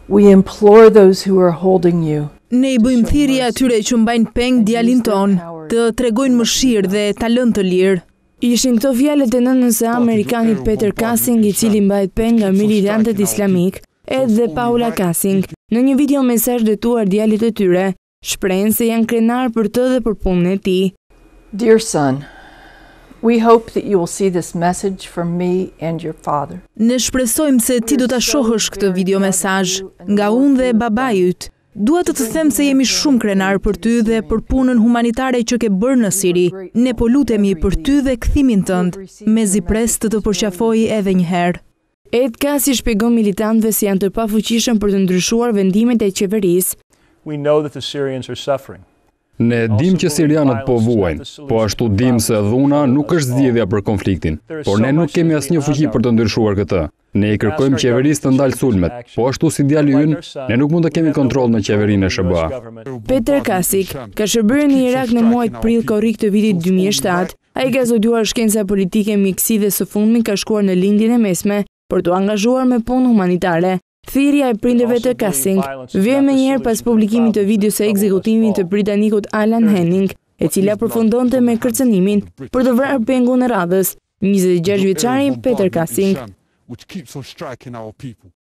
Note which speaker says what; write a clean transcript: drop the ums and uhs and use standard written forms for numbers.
Speaker 1: We implore those who are holding you.
Speaker 2: Ne I bëjmë thirrje atyre që mbajnë peng djalin ton, të tregojnë mëshirë dhe talent të lirë.
Speaker 3: Ishin këto fjalët e nënës së amerikanit Peter Cushing, I cili mbajt peng nga militantët islamik, edhe Paula Cushing. Në një video mesazh dëtuar djalit të tyre, shprehen se janë krenar për të dhe për punën e tij.
Speaker 1: Dear son, we hope that you will see this message from me and your father.
Speaker 2: Ne shpresojmë se ti do ta shohësh këtë video mesazh nga unë dhe babai yt. Dua të them se jemi shumë krenar për ty dhe për punën humanitare që ke bërë në Siri. Ne po lutemi për ty dhe kthimin tënd, mezi pres të përqafojë edhe një herë.
Speaker 3: Ed Kasi shpjegon militantëve se janë të pafuqishëm për të ndryshuar vendimet e qeverisë.
Speaker 4: We know that the Syrians are suffering.
Speaker 5: Ne dim që sirianët po vuajnë, po ashtu dim se dhuna nuk është zgjidhja për konfliktin, por ne nuk kemi asnjë fuqi për të ndryshuar këtë. Ne I kërkojmë qeverisë të ndalë sulmet, po ashtu si djali ynë, ne nuk mund të kemi kontroll në qeverinë e SBA.
Speaker 3: Peter Cushing ka shërbyer në Irak në muajt prill korrik të vitit 2007. Ai ka studiuar shkenca politike mjeksi dhe së fundmi ka shkuar në Lindjen e Mesme për të angazhuar me punë humanitare. Thirrja e prindërve të Cushing vjen menjëherë pas publikimit të videos së ekzekutimit të britanikut Alan Henning, e cila përfundonte me kërcënimin për të vrarë pengun e radhës, 26 vjeçari Peter Cushing.